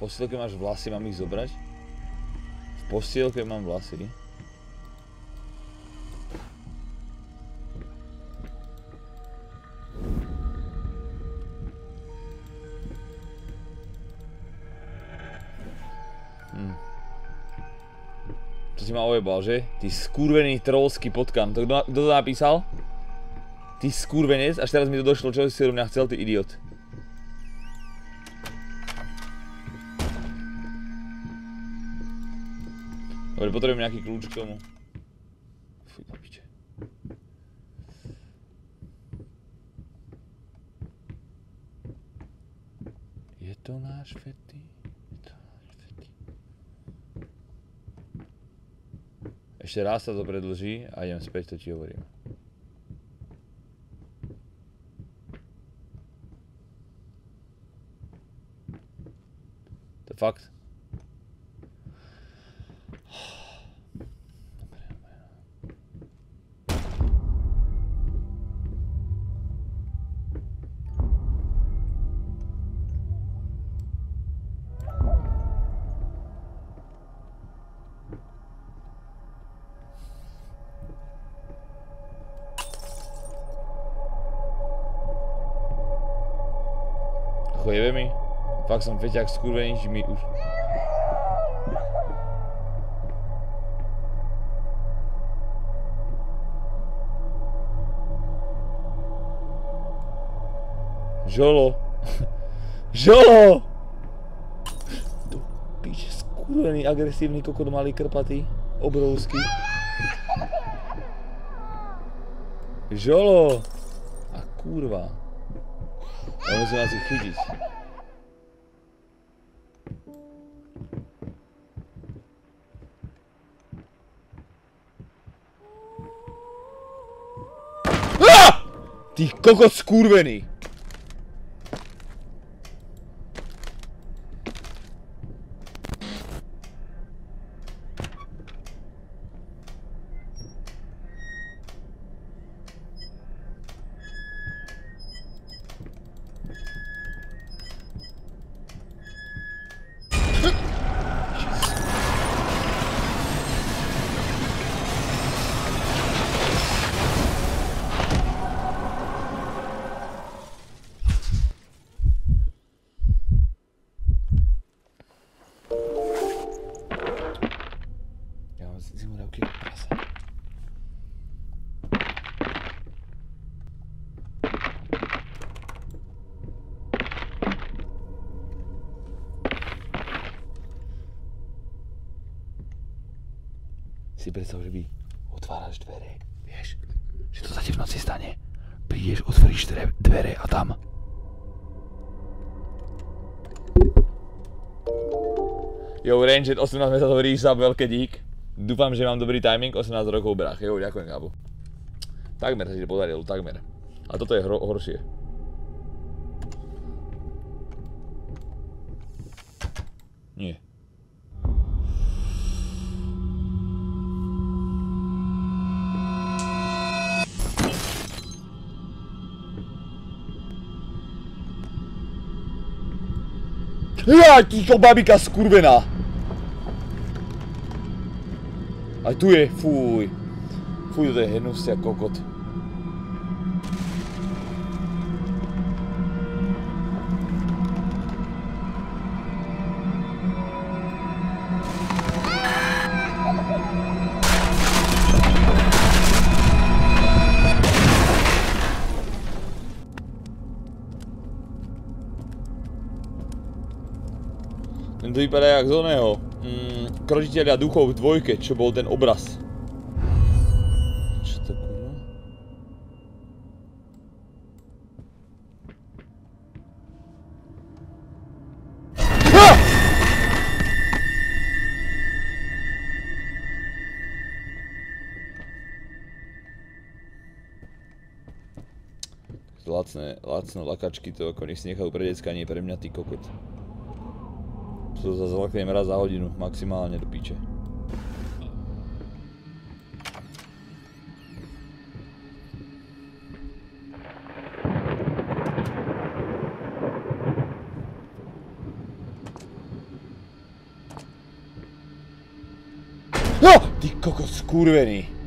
postielke máš vlasy, mám ich zobrať? V postielke mám vlasy. To si ma ojebal, že? Ty skurvený trollský potkan. To kto to napísal? Ty skurvenec, až teraz mi to došlo, čo si do mňa chcel, ty idiot. Dobre, potrebujem nejaký kľúč k tomu. Fuj, do piče. Je to náš fety? Ešte raz sa to predĺží a idem späť, to ti hovorím. To je fakt. Jebe mi. Fakt som feťák skurvený, či mi už... Žolo. Žolo! Do piče, skurvený, agresívny kokot, malý krpatý. Obrovský. Žolo! A kurva. Ja musím asi chytiť. Ty kokot skurvený! Si predstav, že vy otváraš dvere, vieš, že to sa ti v noci stane. Prídeš, otvoríš dvere a tam. Jo, Ranger 18 sa to ríša, veľké dík. Dúfam, že mám dobrý timing, 18 rokov brach. Jo, ďakujem, kábo. Takmer sa ti to podarilo, takmer. A toto je horšie. Nie. Ja, ticho, babika skurvená! Aj tu je, fuj. Fuj, to je hnusia kokot. To vypadá jak z oného. Kročiteľia duchov v dvojke, čo bol ten obraz. Čo to kurva? Lacné lakačky, to ako nech si nechajú pre decka, nie pre mňa, ty kokot. To sa zlaknem raz za hodinu, maximálne do piče. No! Ty kokos, skurvený.